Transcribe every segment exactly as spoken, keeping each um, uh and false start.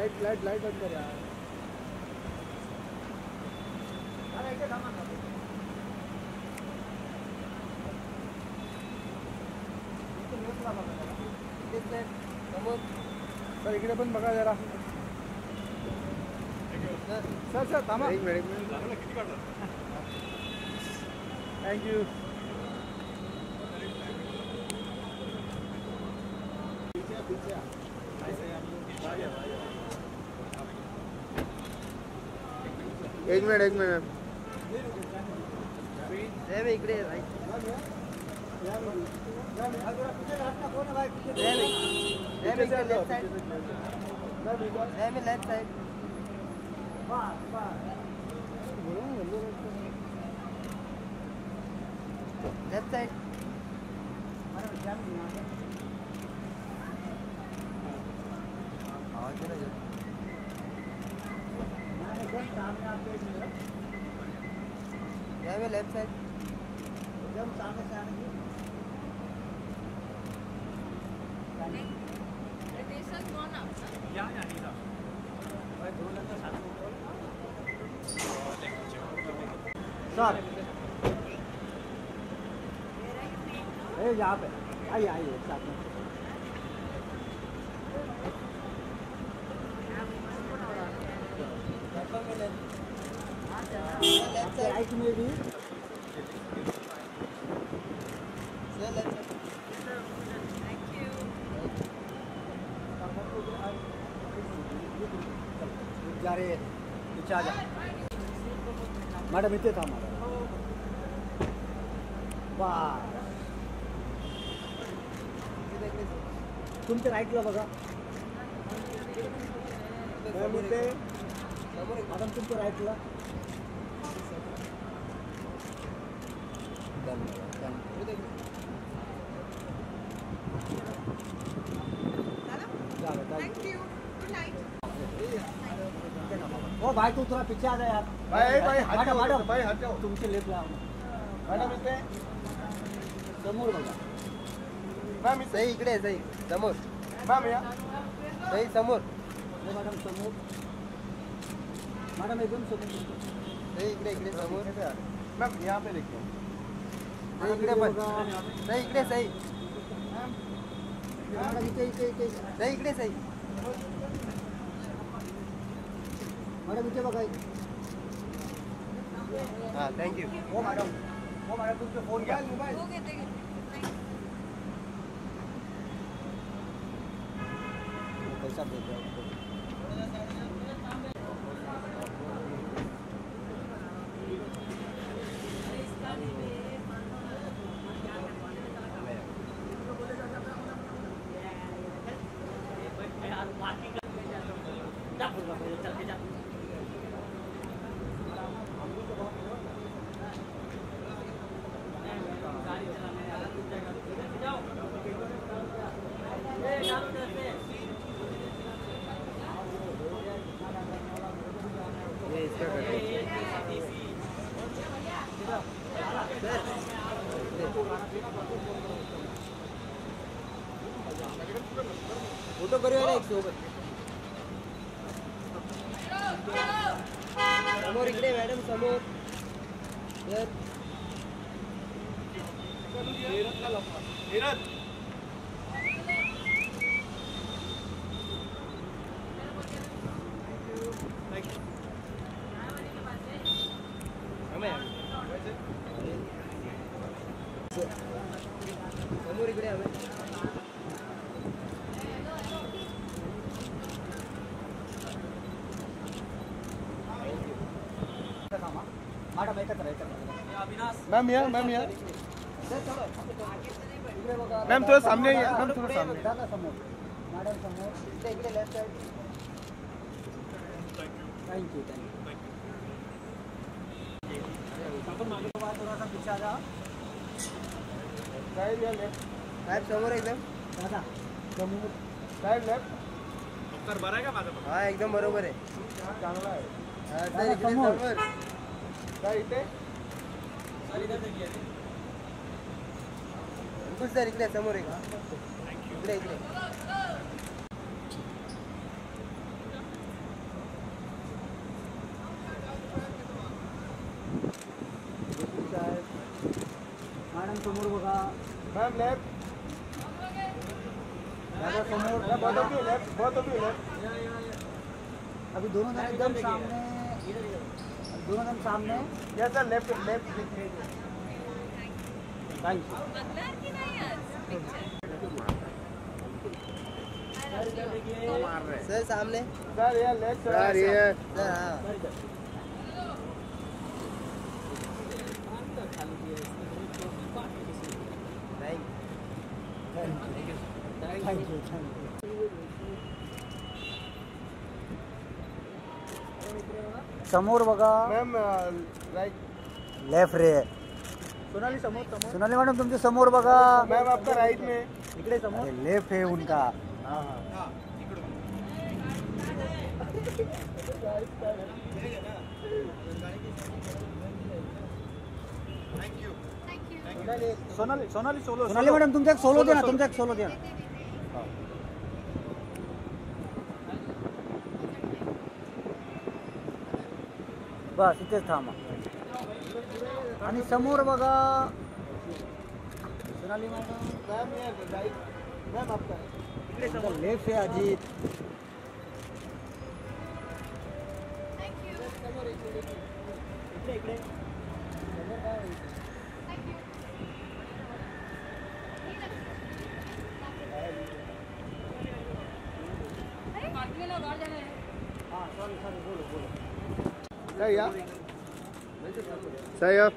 Light light light बंद कर यार। अरे इकडे थांबा ना। इथे न्यूज ला बघा जरा। इथे समोर सर इकडे पण बघा जरा। सर सर थांबा। एक मिनिट एक मिनिट लागला किती काढला? Thank you. पीछे पीछे एक मिनिट एक मिनिट मी इकडे राईट लेफ्ट साइड मी लेफ्ट साइड लेफ्ट साइड में लेफ्ट साइड एकदम सामने से आने की रेडिएशन कौन आपका या या नहीं था भाई दो लंका साथ में सर ए यहाँ पे आइए आइए साथ में राइट में भी जा रहे हैं पीछे आ जा मैडम इथे था मैडम वाह तुमच्या राईटला बघा मॅडम तुमच्या राईटला थैंक यू गुड नाइट ओ भाई तू थोड़ा पीछे आ जा यार भाई भाई हट जाओ मैडम भाई हट जाओ तुमचे लेफ्ट ला मैडम इथे समोर बघा मॅम सही इकडे सही समोर मॅम या सही समोर हो मॅडम समोर मैडम एकदम समोर सही इकडे इकडे समोर मैम यहाँ पे देखिए सही इकडे पण सही इकडे सही मैडम इथे इथे इथे सही इकडे सही मैडम इथे बघा हां थँक यू हो मैडम हो मैडम तुमसे फोन घ्या मोबाईल हो घेते घेते पैसा दे दो फोटो करूया ना एक सोबत समोर इकडे मॅडम समोर तर नीरज समोर इकडे हवे मैडम एकत्र एकत्र मैम या मैम या मैम थोड़ा सामने आइए मैम थोड़ा सामने समोर मैडम समोर इकडे इकडे left side thank you thank you अपन मागे के बाद थोड़ा सा पीछे आ जा साइड या लेफ्ट साहेब समोर एकदम दादा समोर साइड लेफ्ट उत्तर बरं आहे का माझं हा एकदम बरोबर आहे चांगला आहे हा सर इकडे समोर काय इथे बिलकुल सर इकडे समोर एक इकडे इकडे मॅडम समोर बघा. Ma'am left. दादा समोर. बहुत ओके लेफ्ट. बहुत ओके लेफ्ट. अभी दोनों जन एकदम सामने. दोनों जन सामने. Yes sir left left. Thank you. Sir सामने. सर ये लेफ्ट. सर ये. सर हाँ. Thank you. समोर बघा. Ma'am right. लेफ्ट रे. सोनाली समोर समोर. सोनाली मॅडम तुमच्या समोर बघा. मैम आपका राइट में. इकडे समोर. लेफ्ट है उनका. हाँ हाँ. सोनाली सोनाली सोलो सोनाली मॅडम तुमचा एक सोलो द्या ना. तुमचा एक सोलो द्या ना. बस इथेच थांबा. आणि समोर बघा. सोनाली मॅडम. मैम ये राइट. मैम आपका लेफ्ट है अजित. इकडे इकडे. हाँ सॉरी सॉरी बोलो बोलो. सर या. सर या.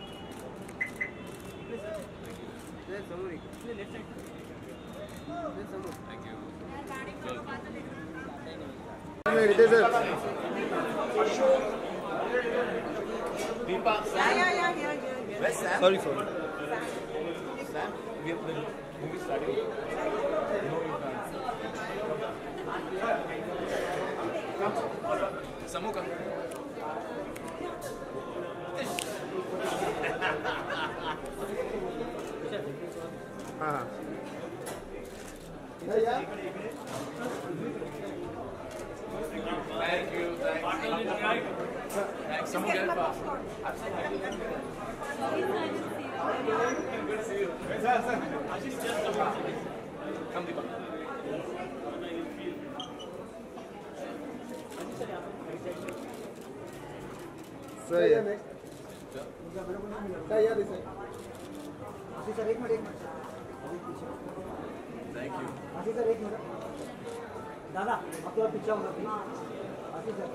इथे सर. Sorry sorry. समूह का हाँ हाँ. थैंक यू थैंक्स समूह गेट पास कम दीपक सर या. सर या दिसे. आशी सर एक मिनिट एक minute. Thank you Ashi sir एक मिनिट. दादा आपल्याला पिक्चर होणार please. Ashi sir.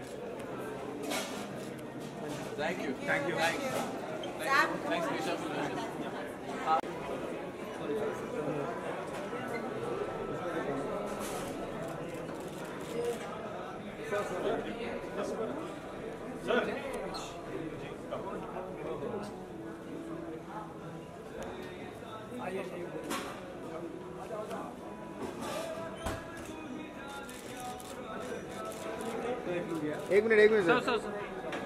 Thank you thank you thanks thanks Nisha एक मिनट एक minute sir sir. Sir sir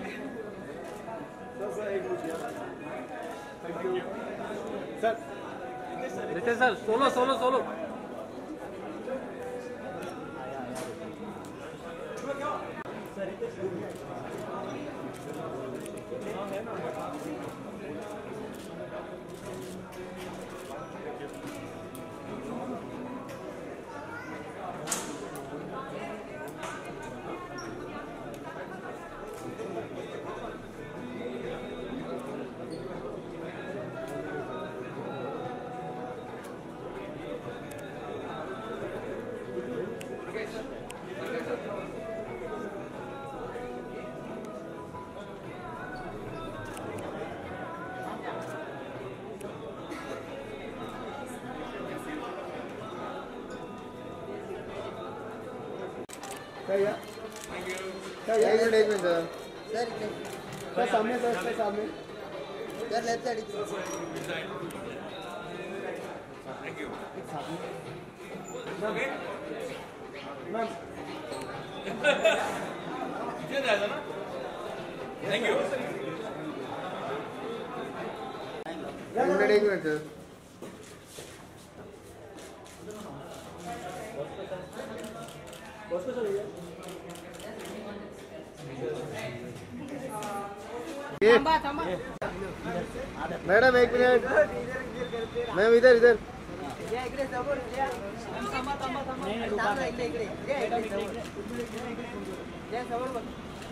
sir sir एक minute. Thank you sir. Ritesh sir solo solo solo sir या. Sir या. एक मिनट एक मिनट सर. सर इकडे. Sir सामने sir. Sir सामने. Sir left side. Thank you ma'am इथे जायचं ना थैंक यू एक मिनट एक मिनट सर. आता मैडम एक मिनिट मैम इधर इधर या इकडे समोर या थांबा थांबा थांबा थांबा इकडे इकडे या इकडे समोर या समोर बघ